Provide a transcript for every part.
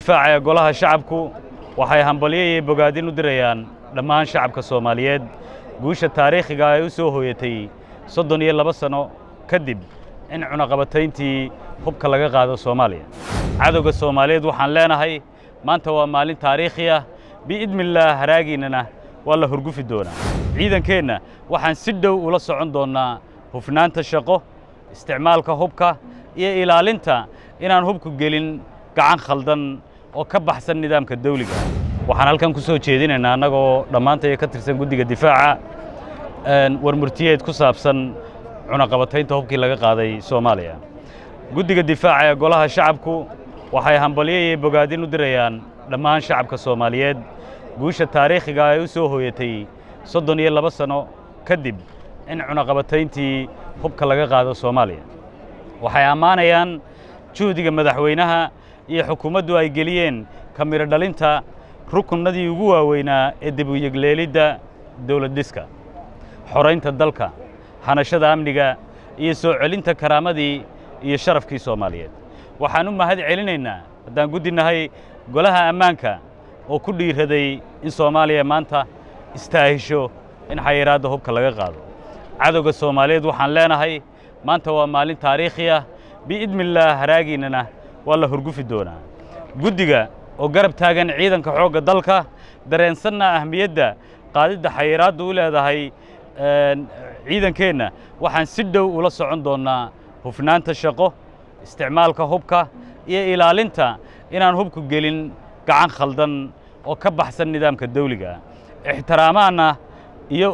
difaaca golaha shacabku waxay hambalyeeyay bogaadin u dirayaan dhammaan shacabka Soomaaliyeed guusha taariikhiga ay u soo hooyatay 32 sano kadib in cunaqabatayntii hubka laga qaado Soomaaliya cadawga Soomaaliyeed waxaan leenahay maanta waa maalin taariikhi ah biidmillaah haraaginana waa la hurgufi doonaa ciidankeenna waxaan si dhow ula socon doonaa hufnaanta shaqo isticmaalka hubka iyo ilaalinta inaan hubku gelin gacan khaldan oo ka baxsan nidaamka dawliga waxaan halkan ku soo jeedinaynaa anagoo dhamaantay ka tirsan guddiga difaaca warmurtiyeed ku saabsan cunaqabataynta hubkii laga qaaday Soomaaliya guddiga difaaca golaha shacabku waxay hambalyeeyay bogaadin u dirayaan dhammaan shacabka Soomaaliyeed guusha taariikhiga ay u soo hooyatay 32 sano kadib in cunaqabatayntii hubka laga qaado Soomaaliya waxay amaanayaan juhdiga madaxweynaha iyo xukuumaddu ay geliyeen kamira dhalinta rukunadii ugu waaweynaa ee dib u yegleelidda dawlad dhiska xoreynta dalka hanashada amniga iyo soo celinta karaamadii iyo sharafkii Soomaaliyeed waxaan u mahad celinaynaa haddaan gudinahay golaha ammaanka oo ku dhiiraday in Soomaaliya maanta istaahisho in xayiraadda hubka laga qaado cadawga Soomaaliyeed waxaan leenahay maanta waa maalin taariikhi ah biidmillaah haraaginana waa la hurgufi doonaa guddiga oo garab taagan ciidanka xoogga dalka dareensanna ahmiyadda qaadida xayiraaddu u leedahay ciidankeenna waxaan si dhow ula socon doonaa hufnaanta shaqo isticmaalka hubka iyo ilaalinta inaan hubku gelin gacan khaldan oo ka baxsan nidaamka dawliga ixtiraamaana iyo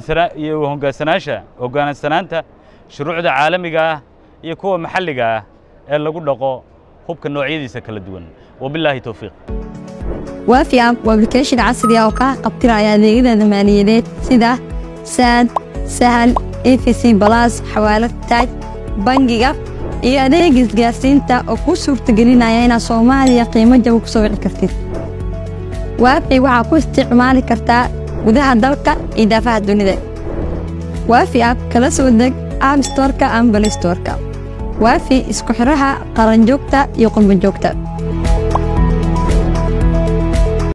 hoggaansanaanta shuruucda caalamiga ah iyo kuwa maxalliga ah ee lagu dhaqo hubka noocyadiisa kala duwan wabillahi tawfiiq وافي اب وابلكيشن عصري oo ka qabtiraya adeegyada maaliyadeed sida sad sahal efc plus xawaalad taaj bangiga iyo adeeg isgaarsiinta oo ku suurtagelinaya in Soomaaliya qiimo jaban ku soo wici kartid waafi waxa ku isticmaali kartaa gudaha dalka iyo daafaha dunida waafi app kala soo deg App Store-ka ama Play Store-ka waafi isku xiraha qaran joogta iyo qurbo joogta